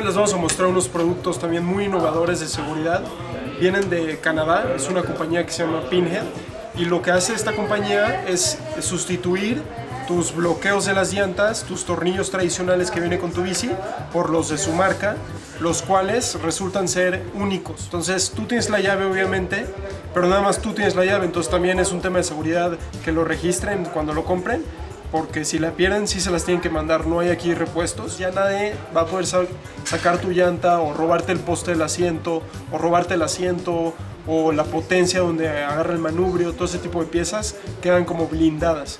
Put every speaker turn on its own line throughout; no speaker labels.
Hoy les vamos a mostrar unos productos también muy innovadores de seguridad. Vienen de Canadá, es una compañía que se llama Pinhead, y lo que hace esta compañía es sustituir tus bloqueos de las llantas, tus tornillos tradicionales que vienen con tu bici, por los de su marca, los cuales resultan ser únicos. Entonces tú tienes la llave obviamente, pero nada más tú tienes la llave, entonces también es un tema de seguridad que lo registren cuando lo compren, porque si la pierden sí se las tienen que mandar, no hay aquí repuestos. Ya nadie va a poder sacar tu llanta o robarte el poste del asiento o robarte el asiento o la potencia donde agarra el manubrio, todo ese tipo de piezas quedan como blindadas.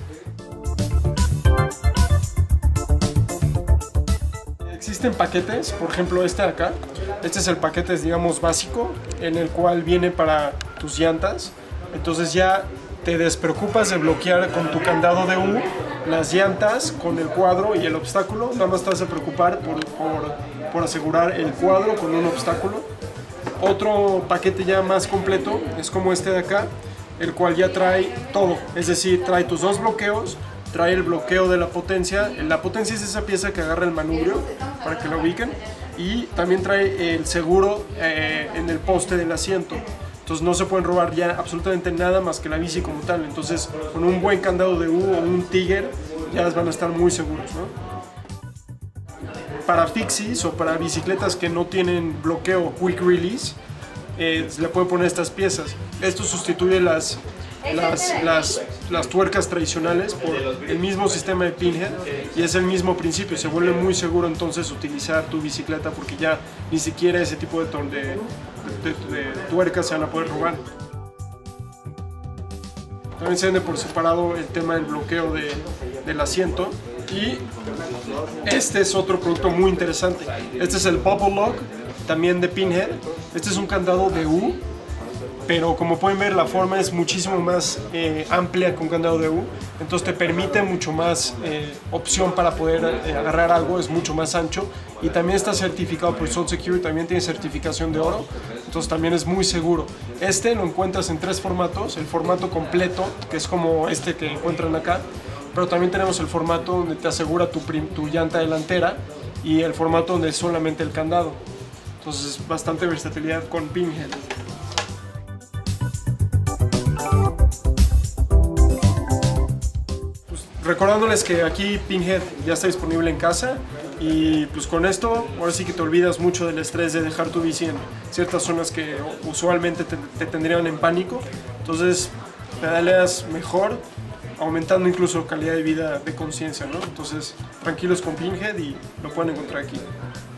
Existen paquetes, por ejemplo este de acá, este es el paquete digamos básico en el cual viene para tus llantas, entonces ya te despreocupas de bloquear con tu candado de U las llantas con el cuadro y el obstáculo, nada más te vas a preocupar por asegurar el cuadro con un obstáculo. Otro paquete ya más completo es como este de acá, el cual ya trae todo, es decir, trae tus dos bloqueos, trae el bloqueo de la potencia es esa pieza que agarra el manubrio para que lo ubiquen, y también trae el seguro en el poste del asiento. Entonces no se pueden robar ya absolutamente nada más que la bici como tal. Entonces con un buen candado de U o un Tiger ya van a estar muy seguros, ¿no? Para fixies o para bicicletas que no tienen bloqueo quick release, le pueden poner estas piezas. Esto sustituye las tuercas tradicionales por el mismo sistema de Pinhead y es el mismo principio. Se vuelve muy seguro entonces utilizar tu bicicleta porque ya ni siquiera ese tipo de tuercas se van a poder robar. También se vende por separado el tema del bloqueo del asiento, y este es otro producto muy interesante. Este es el Bubble Lock, también de Pinhead. Este es un candado de U, pero como pueden ver la forma es muchísimo más amplia que un candado de U, entonces te permite mucho más opción para poder agarrar algo, es mucho más ancho, y también está certificado por Salt Secure, también tiene certificación de oro, entonces también es muy seguro. Este lo encuentras en tres formatos: el formato completo, que es como este que encuentran acá, pero también tenemos el formato donde te asegura tu llanta delantera, y el formato donde es solamente el candado. Entonces bastante versatilidad con Pinhead. Recordándoles que aquí Pinhead ya está disponible en casa, y pues con esto ahora sí que te olvidas mucho del estrés de dejar tu bici en ciertas zonas que usualmente te tendrían en pánico. Entonces pedaleas mejor, aumentando incluso calidad de vida de conciencia, ¿no? Entonces tranquilos con Pinhead y lo pueden encontrar aquí.